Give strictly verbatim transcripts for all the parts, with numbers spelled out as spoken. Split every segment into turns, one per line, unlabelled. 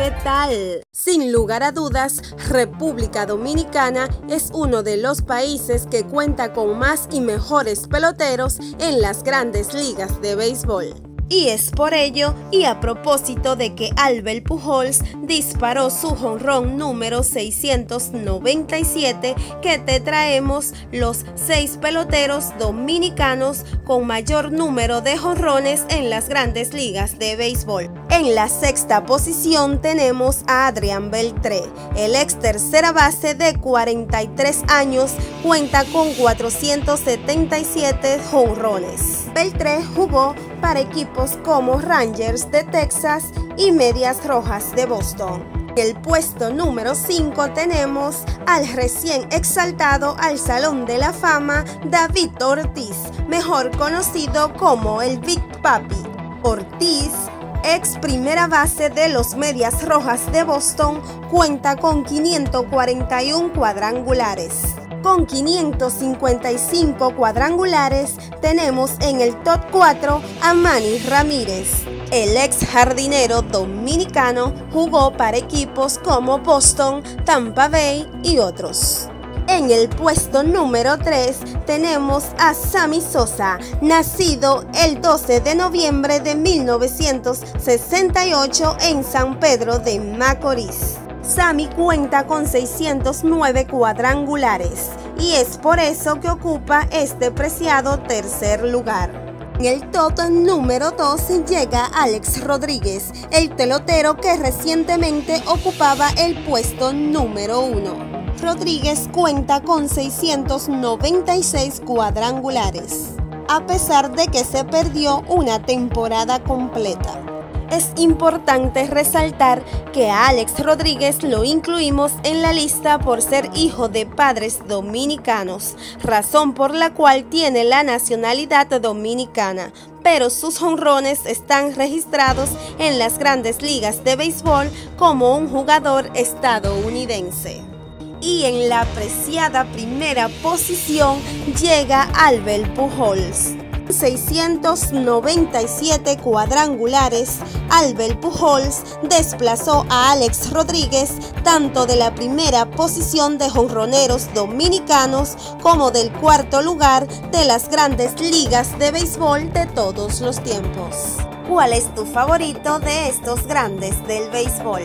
¿qué tal? Sin lugar a dudas, República Dominicana es uno de los países que cuenta con más y mejores peloteros en las grandes ligas de béisbol. Y es por ello, y a propósito de que Albert Pujols disparó su jonrón número seiscientos noventa y siete, que te traemos los seis peloteros dominicanos con mayor número de jonrones en las grandes ligas de béisbol. En la sexta posición tenemos a Adrián Beltré. El ex tercera base de cuarenta y tres años cuenta con cuatrocientos setenta y siete jonrones. Beltré jugó para equipos como Rangers de Texas y Medias Rojas de Boston. En el puesto número cinco tenemos al recién exaltado al Salón de la Fama David Ortiz, mejor conocido como el Big Papi. Ortiz, ex primera base de los Medias Rojas de Boston, cuenta con quinientos cuarenta y uno cuadrangulares. Con quinientos cincuenta y cinco cuadrangulares tenemos en el top cuatro a Manny Ramírez. El ex jardinero dominicano jugó para equipos como Boston, Tampa Bay y otros. En el puesto número tres tenemos a Sammy Sosa, nacido el doce de noviembre de mil novecientos sesenta y ocho en San Pedro de Macorís. Sammy cuenta con seiscientos nueve cuadrangulares y es por eso que ocupa este preciado tercer lugar. En el top número dos llega Alex Rodríguez, el pelotero que recientemente ocupaba el puesto número uno. Rodríguez cuenta con seiscientos noventa y seis cuadrangulares, a pesar de que se perdió una temporada completa. Es importante resaltar que a Alex Rodríguez lo incluimos en la lista por ser hijo de padres dominicanos, razón por la cual tiene la nacionalidad dominicana, pero sus jonrones están registrados en las grandes ligas de béisbol como un jugador estadounidense. Y en la preciada primera posición llega Albert Pujols. seiscientos noventa y siete cuadrangulares, Albert Pujols desplazó a Alex Rodríguez tanto de la primera posición de jonroneros dominicanos como del cuarto lugar de las grandes ligas de béisbol de todos los tiempos. ¿Cuál es tu favorito de estos grandes del béisbol?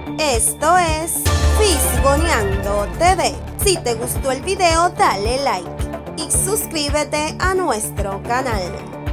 Esto es Fisgoneando T V. Si te gustó el video, dale like y suscríbete a nuestro canal.